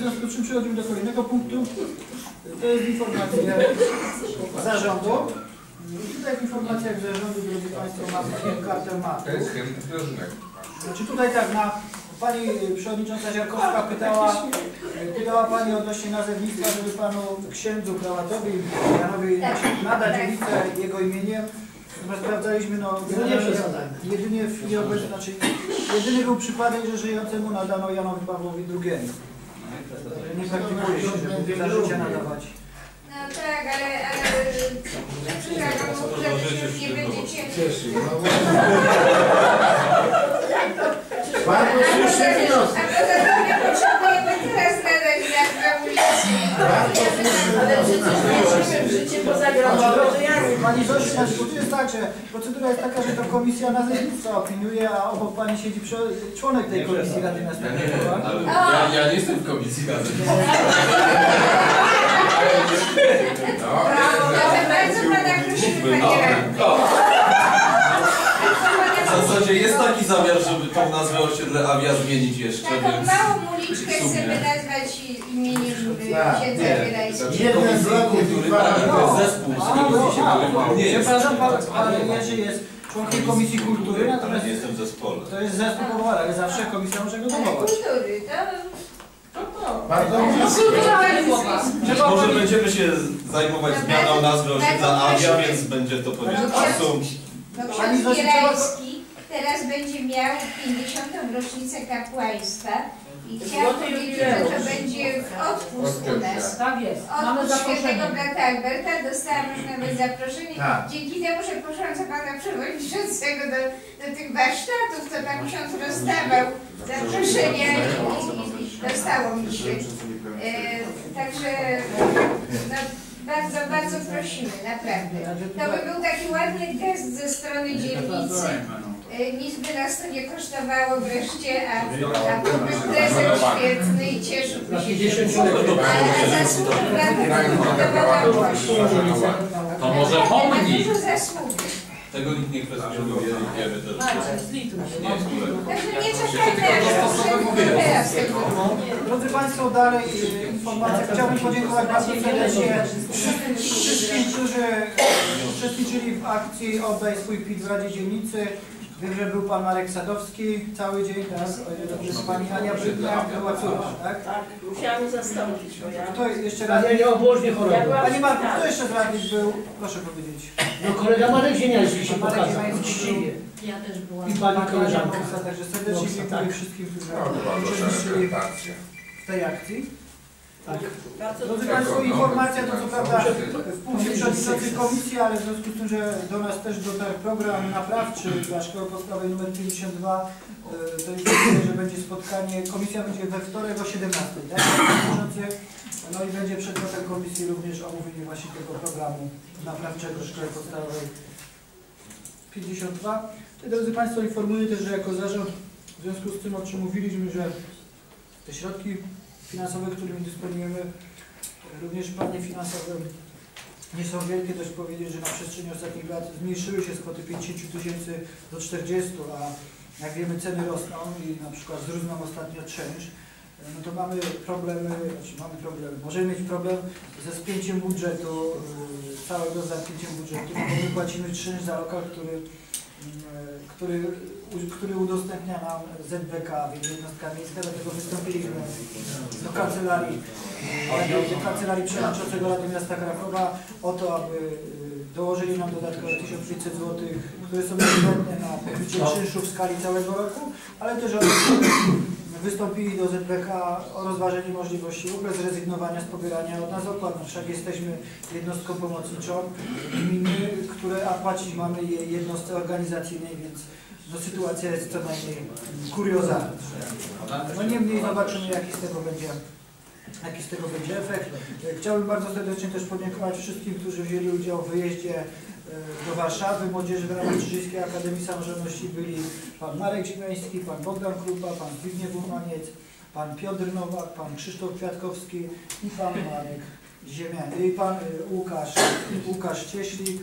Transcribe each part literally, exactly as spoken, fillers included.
związku z czym przechodzimy do kolejnego punktu. To jest informacja zarządu. I tutaj w informacjach zarządu, drodzy Państwo, mamy kartę matu. Znaczy tutaj tak, na Pani Przewodnicząca Ziarkowska pytała, pytała Pani odnośnie nazewnictwa, żeby Panu księdzu prałatowi Janowi nadać ulicę jego imieniem. Sprawdzaliśmy, no, jedynie w chwili obecnej, znaczy jedyny był przypadek, że żyjącemu nadano Janowi Pawłowi drugiemu. Nie praktykuje się, żeby za życia nadawać. No tak, ale, ale przepraszam, że już nie będziecie. Bardzo słuszny wniosek. Nie potrzebujemy teraz nadać nazwę ulicy. Ale przecież nie życie pozagrobowe, że ja nie. Pani Zosiu, znaczy, bo tu jest tak, że procedura jest taka, że to komisja nazewnictwa opiniuje, a obok Pani siedzi członek tej komisji Rady Miasta. Ja, ja nie jestem w komisji Rady. Bardzo Pana prosimy, Panie Radny. W zasadzie jest taki zamiar, żeby tą nazwę osiedle Awia zmienić jeszcze, Taką więc... małą uliczkę chcemy nazwać imieniem księdza Wielajskiego. Jeden z bloków, Który to jest zespół, z którego się wyrywał. Nie jest. Przepraszam, Pan Jerzy jest członkiem Komisji Kultury, natomiast nie jestem w zespole. to jest zespół powołany, ale zawsze komisja może go powołać. Kultury, to... Bardzo Może będziemy się zajmować zmianą nazwy osiedla Awia, więc będzie to powiedzmy sum. No ksiądz Wielajski teraz będzie miał pięćdziesiątą rocznicę kapłaństwa i chciałam powiedzieć, że to będzie w odpust u nas. Tak jest. Mamy Odpust świętego zaproszenie. brata Alberta, dostałam już nawet zaproszenie. Tak. Dzięki temu, że poszłam za Pana Przewodniczącego do, do tych warsztatów, to Pan ksiądz rozdawał zaproszenia i, i dostało mi się. E, także no, bardzo, bardzo prosimy, naprawdę. To by był taki ładny gest ze strony dzielnicy. Nic by nas to nie kosztowało wreszcie, a, a to był prezent świetny i cieszyłby się. Ale zasługi To może pomnij. dużo zasługi. Tego nikt nie kwestionuje i wiemy też, że nie jest uległ. Także nie czekajmy, aż teraz tego. Drodzy Państwo, dalej informacja. Chciałbym podziękować bardzo serdecznie wszystkim, którzy uczestniczyli w akcji Oddaj swój P I T w Radzie Dzielnicy. Wiem, że był Pan Marek Sadowski cały dzień, tak? Jest Pani Ania Brydna, była córka, tak? Tak, musiałam zastąpić. Kto jeszcze raz? Ja nie obłożnie chorował. Pani Marku, kto jeszcze z radnych był? Proszę powiedzieć. No kolega Marek Zienialski się Marek pokazał. Zienialski Uczciwie. Ja też byłam. I Pani koleżanka. Także serdecznie Boksa, dziękuję tak. wszystkim, którzy uczestniczyli w tej akcji. Tak. Drodzy Państwo, informacja to co prawda w punkcie przewodniczącej komisji, ale w związku z tym, że do nas też dotarł program naprawczy dla szkoły podstawowej numer pięćdziesiąt dwa, to jest, że będzie spotkanie, komisja będzie we wtorek o siedemnastej, tak? No i będzie przedmiotem komisji również omówienie właśnie tego programu naprawczego szkoły podstawowej pięćdziesiąt dwa. I, drodzy Państwo, informuję też, że jako zarząd, w związku z tym, o czym mówiliśmy, że te środki finansowe, którymi dysponujemy, również w planie finansowym nie są wielkie. Dość powiedzieć, że na przestrzeni ostatnich lat zmniejszyły się z kwoty pięćdziesięciu tysięcy do czterdziestu, a jak wiemy ceny rosną i na przykład wzrósł nam ostatnio czynsz, no to mamy problemy, znaczy mamy problem, możemy mieć problem ze spięciem budżetu, całego zamknięciem budżetu, bo my płacimy czynsz za lokal, który Który, który udostępnia nam Z B K, więc jednostka miejska, dlatego wystąpiliśmy do kancelarii, do kancelarii przewodniczącego Rady Miasta Krakowa o to, aby dołożyli nam dodatkowe tysiąc pięćset złotych, które są niezbędne na pokrycie czynszu w skali całego roku, ale też o to, wystąpili do Z B K o rozważenie możliwości w ogóle zrezygnowania z pobierania od nas opłat. No wszak jesteśmy jednostką pomocniczą gminy, które a płacić mamy jej jednostce organizacyjnej, więc no, sytuacja jest co najmniej kuriozalna. No niemniej zobaczymy, jaki z tego będzie, jaki z tego będzie efekt. Chciałbym bardzo serdecznie też podziękować wszystkim, którzy wzięli udział w wyjeździe do Warszawy młodzieży w ramach Czyżyńskiej Akademii Samorządności. Byli pan Marek Ziemiański, pan Bogdan Krupa, pan Zbigniew Umaniec, pan Piotr Nowak, pan Krzysztof Kwiatkowski i pan Marek Ziemiański, i pan Łukasz, Łukasz Cieślik.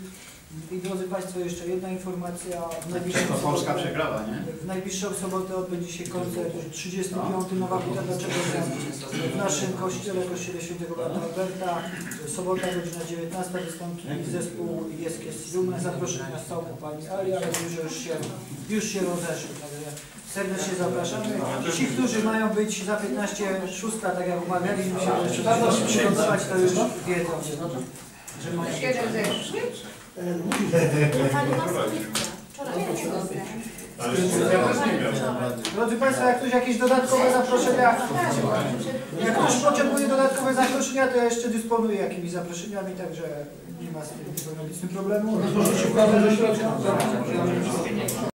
I drodzy Państwo, jeszcze jedna informacja. W najbliższą To Polska sobotę, przegrała, nie? w najbliższą sobotę odbędzie się koncert trzydziesty piąty Nowa Huta Dlaczego w naszym kościele, kościele świętego Brata Alberta. Sobota, godzina dziewiętnasta, wystąpi zespół Jeskie Silume. Zaproszenia są u Pani Ali, ale już, już się, już się rozeszły. Także serdecznie zapraszamy. Ci, którzy mają być za piętnaście szósta, tak jak umawialiśmy się, że przygotować, to już wiedzą, że mają być. Siedem zeszły? Pani Moskwa nie chce. Wczoraj Drodzy Państwo, jak ktoś jakieś dodatkowe zaproszenia, jak ktoś potrzebuje dodatkowe zaproszenia, to ja jeszcze dysponuję jakimiś zaproszeniami, także nie ma z tym, nie powinno być z tym problemu.